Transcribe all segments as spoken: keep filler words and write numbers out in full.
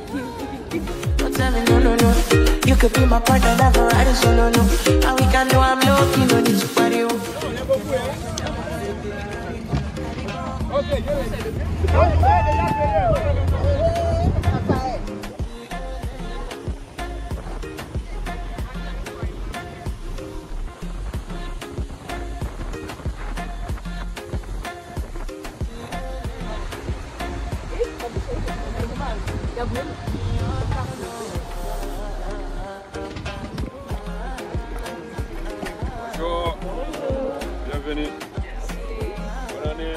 Don't tell me no, no, no. You could be my partner, never ride it solo, no. And we can do I'm lucky, no need to party. Bonjour, bienvenue. Bonne année.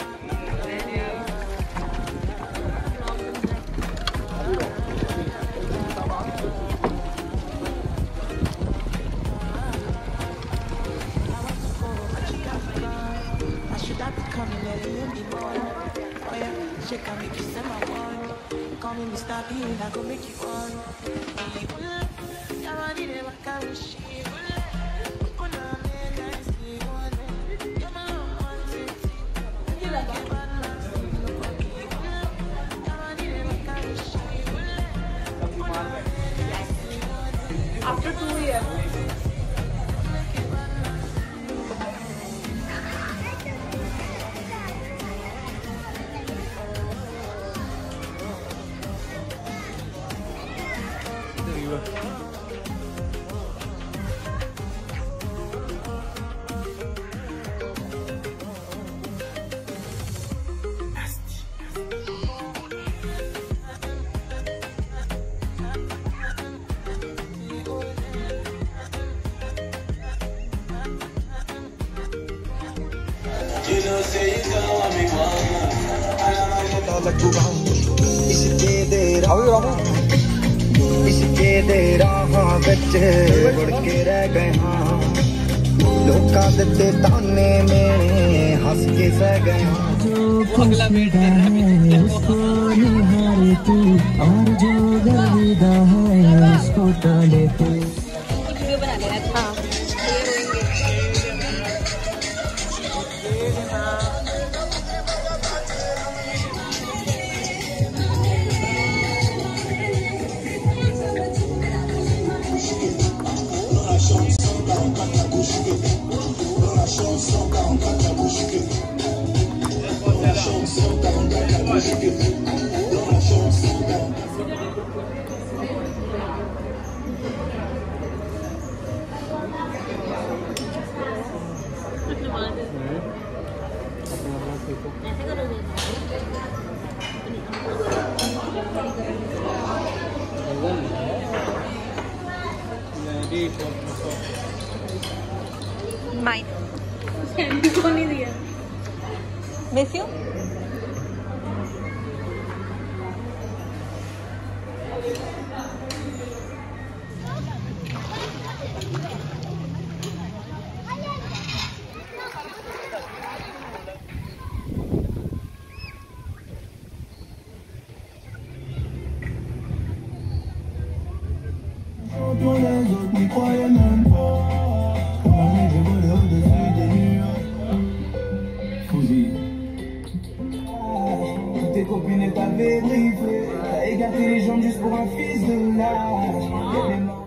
I should have become a million people. Oh yeah, she can make you send my one. Call me Mister Bean, I go make you one. After two years. इसके दे राहां विच मुड़ के रह गए हां लोकां दे ताने मेने हंस के सह गए हां जो खुशिदा है उसको निहारे तू और जो गर्विदा है उसको टाले तू वीडियो बना लेना हां Mine. Miss you? Tous les autres n'y croyaient même pas. Ma mère j'ai volé au-dessus des nuages. Fouzi. Toutes tes copines t'avaient briefé. T'as écarté les jambes juste pour un fils de lâche.